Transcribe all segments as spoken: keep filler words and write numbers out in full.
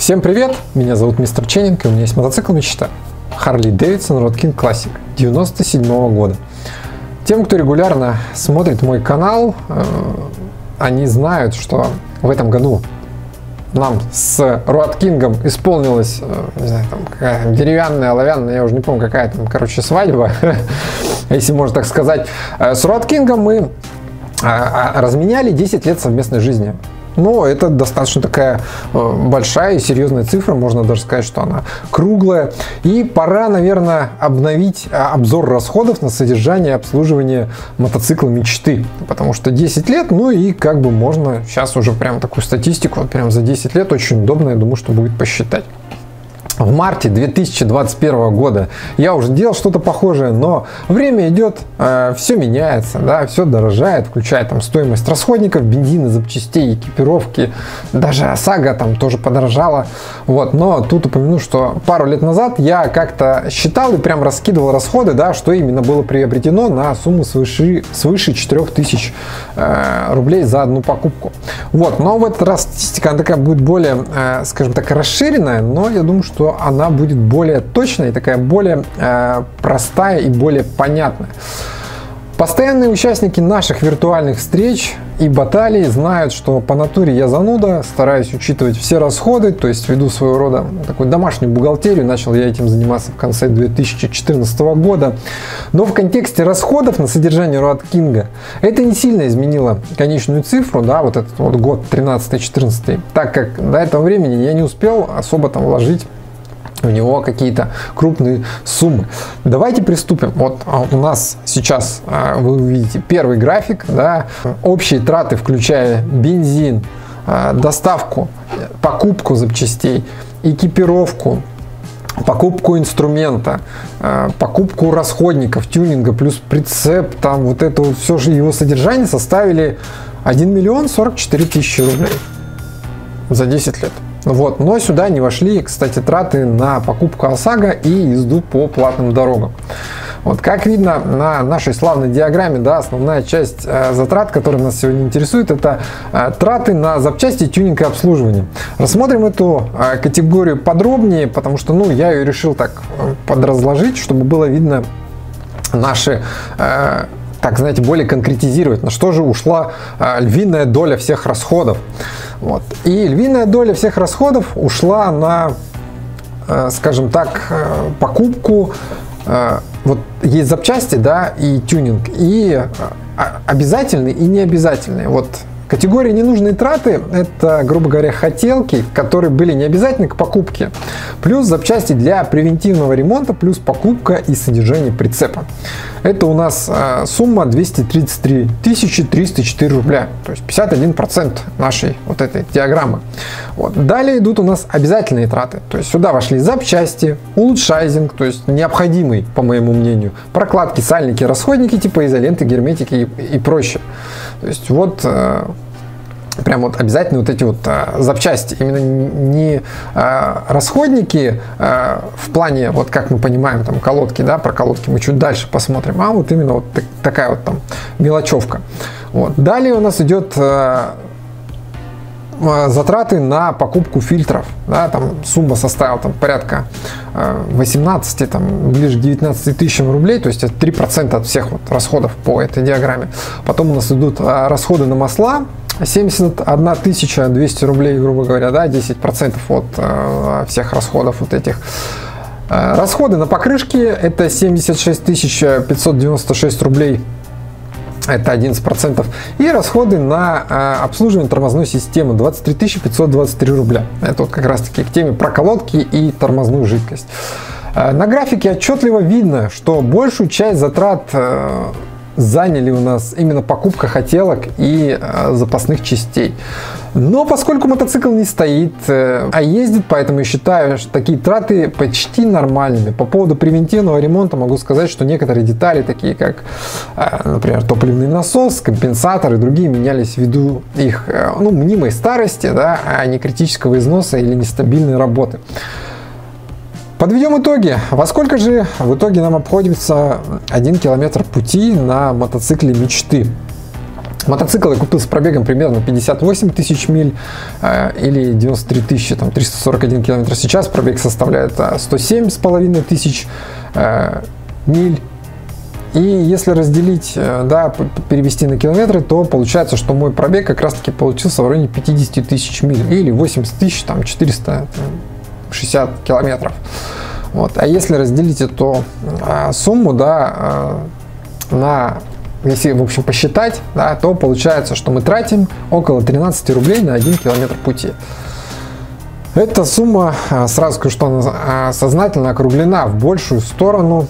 Всем привет, меня зовут Мистер Ченнинг, и у меня есть мотоцикл мечта Harley Davidson Road King Classic девяносто седьмого года. Тем, кто регулярно смотрит мой канал, они знают, что в этом году нам с Road King исполнилась, не знаю, там какая деревянная, оловянная, я уже не помню, какая там, короче, свадьба, если можно так сказать. С Road King мы разменяли десять лет совместной жизни. Но это достаточно такая большая и серьезная цифра, можно даже сказать, что она круглая. И пора, наверное, обновить обзор расходов на содержание и обслуживание мотоцикла мечты. Потому что десять лет, ну и как бы можно сейчас уже прям такую статистику, вот прям за десять лет очень удобно, я думаю, что будет посчитать. В марте две тысячи двадцать первого года я уже делал что-то похожее, но время идет, э, все меняется, да, все дорожает, включая там стоимость расходников, бензина, запчастей, экипировки, даже ОСАГО там тоже подорожала. Вот, но тут упомяну, что пару лет назад я как-то считал и прям раскидывал расходы, да, что именно было приобретено на сумму свыше, свыше четырёх тысяч э, рублей за одну покупку. Вот, но в этот раз статистика она такая будет более, э, скажем так, расширенная, но я думаю, что она будет более точная и такая более э, простая и более понятная. Постоянные участники наших виртуальных встреч и баталий знают, что по натуре я зануда, стараюсь учитывать все расходы, то есть веду своего рода такую домашнюю бухгалтерию. Начал я этим заниматься в конце две тысячи четырнадцатого года. Но в контексте расходов на содержание Road King это не сильно изменило конечную цифру, да, вот этот вот год тринадцатый-четырнадцатый, так как до этого времени я не успел особо там вложить у него какие-то крупные суммы. Давайте приступим. Вот у нас сейчас вы увидите первый график, да, общие траты, включая бензин, доставку, покупку запчастей, экипировку, покупку инструмента, покупку расходников, тюнинга, плюс прицеп, там вот это вот все же его содержание составили один миллион сорок четыре тысячи рублей за десять лет. Вот. Но сюда не вошли, кстати, траты на покупку ОСАГО и езду по платным дорогам. Вот, как видно на нашей славной диаграмме, да, основная часть э, затрат, которые нас сегодня интересует, это э, траты на запчасти, тюнинг и обслуживание. Рассмотрим эту э, категорию подробнее, потому что, ну, я ее решил так э, подразложить, чтобы было видно наши... Э, так, знаете, более конкретизировать, на что же ушла э, львиная доля всех расходов. Вот. И львиная доля всех расходов ушла на, э, скажем так, э, покупку, э, вот есть запчасти, да, и тюнинг, и э, обязательные и необязательные. Вот. Категория ненужные траты – это, грубо говоря, хотелки, которые были не обязательны к покупке, плюс запчасти для превентивного ремонта, плюс покупка и содержание прицепа. Это у нас э, сумма двести тридцать три тысячи триста четыре рубля, то есть пятьдесят один процент нашей вот этой диаграммы. Вот. Далее идут у нас обязательные траты, то есть сюда вошли запчасти, улучшайзинг, то есть необходимый, по моему мнению, прокладки, сальники, расходники типа изоленты, герметики и, и прочее. То есть вот... Э, Прям вот обязательно вот эти вот а, запчасти, именно не а, расходники а, в плане, вот как мы понимаем, там колодки, да, про колодки мы чуть дальше посмотрим, а вот именно вот так, такая вот там мелочевка. Вот. Далее у нас идет а, а, затраты на покупку фильтров, да, там сумма составила там порядка а, восемнадцати, там ближе к девятнадцати тысячам рублей, то есть это три процента от всех вот расходов по этой диаграмме. Потом у нас идут а, расходы на масла, семьдесят одна тысяча двести рублей, грубо говоря, да, десять процентов от э, всех расходов вот этих. Э, расходы на покрышки это семьдесят шесть тысяч пятьсот девяносто шесть рублей, это одиннадцать процентов. И расходы на э, обслуживание тормозной системы двадцать три тысячи пятьсот двадцать три рубля. Это вот как раз таки к теме про колодки и тормозную жидкость. Э, на графике отчетливо видно, что большую часть затрат э, заняли у нас именно покупка хотелок и э, запасных частей. Но поскольку мотоцикл не стоит, э, а ездит, поэтому я считаю, что такие траты почти нормальными. По поводу превентивного ремонта могу сказать, что некоторые детали, такие как, э, например, топливный насос, компенсатор и другие, менялись ввиду их э, ну, мнимой старости, да, а не критического износа или нестабильной работы. Подведем итоги. Во сколько же в итоге нам обходится один километр пути на мотоцикле мечты? Мотоцикл я купил с пробегом примерно пятьдесят восемь тысяч миль э, или девяносто три тысячи, там, триста сорок один километр. Сейчас пробег составляет сто семь с половиной тысяч э, миль. И если разделить, э, да, перевести на километры, то получается, что мой пробег как раз таки получился в районе пятьдесят тысяч миль или восемьдесят тысяч, там, четыреста шестьдесят километров. Вот. А если разделить эту э, сумму, да, э, на... Если, в общем, посчитать, да, то получается, что мы тратим около тринадцати рублей на один километр пути. Эта сумма, сразу скажу, что она сознательно округлена в большую сторону.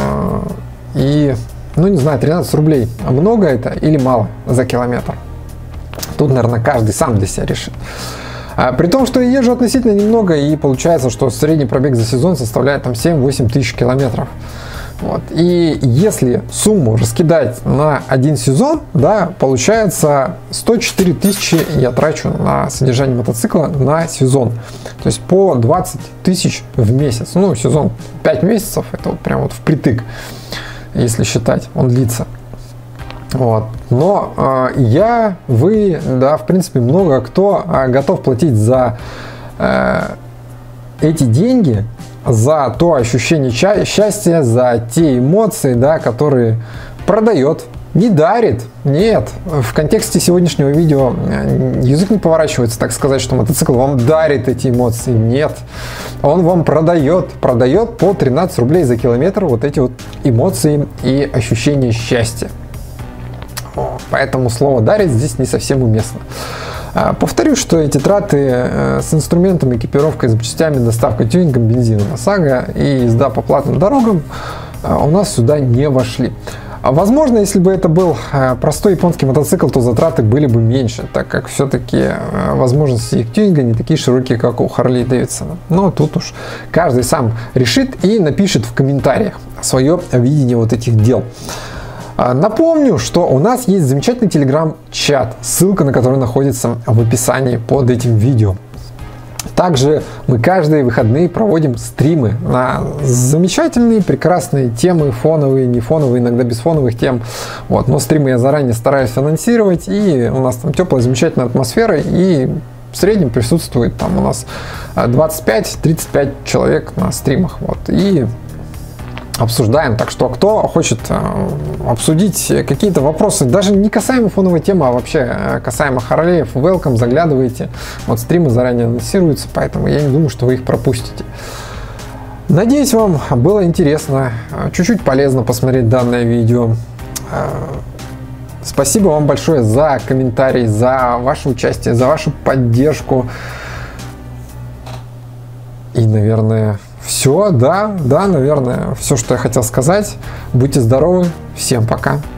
И, ну не знаю, тринадцать рублей, много это или мало за километр? Тут, наверное, каждый сам для себя решит. При том, что я езжу относительно немного, и получается, что средний пробег за сезон составляет там семь-восемь тысяч километров. Вот. И если сумму раскидать на один сезон, да, получается сто четыре тысячи я трачу на содержание мотоцикла на сезон. То есть по двадцать тысяч в месяц. Ну, сезон пять месяцев, это вот прям вот впритык, если считать, он длится. Вот. Но э, я, вы, да, в принципе, много кто э, готов платить за э, эти деньги, за то ощущение счастья, за те эмоции, да, которые продает, не дарит. Нет, в контексте сегодняшнего видео язык не поворачивается так сказать, что мотоцикл вам дарит эти эмоции. Нет, он вам продает, продает по тринадцать рублей за километр вот эти вот эмоции и ощущения счастья. Поэтому слово «дарит» здесь не совсем уместно. Повторю, что эти траты с инструментом, экипировкой, запчастями, доставкой, тюнингом, бензином ОСАГО и езда по платным дорогам у нас сюда не вошли. Возможно, если бы это был простой японский мотоцикл, то затраты были бы меньше, так как все-таки возможности их тюнинга не такие широкие, как у Harley Davidson. Но тут уж каждый сам решит и напишет в комментариях свое видение вот этих дел. Напомню, что у нас есть замечательный телеграм-чат, ссылка на который находится в описании под этим видео. Также мы каждые выходные проводим стримы на замечательные, прекрасные темы, фоновые, не фоновые, иногда без фоновых тем. Вот. Но стримы я заранее стараюсь анонсировать, и у нас там теплая, замечательная атмосфера, и в среднем присутствует там у нас двадцать пять — тридцать пять человек на стримах. Вот. И обсуждаем. Так что, кто хочет э, обсудить какие-то вопросы, даже не касаемо фоновой темы, а вообще касаемо Харлеев, welcome, заглядывайте. Вот стримы заранее анонсируются, поэтому я не думаю, что вы их пропустите. Надеюсь, вам было интересно, чуть-чуть полезно посмотреть данное видео. Спасибо вам большое за комментарии, за ваше участие, за вашу поддержку. И, наверное, все, да, да, наверное, все, что я хотел сказать. Будьте здоровы, всем пока.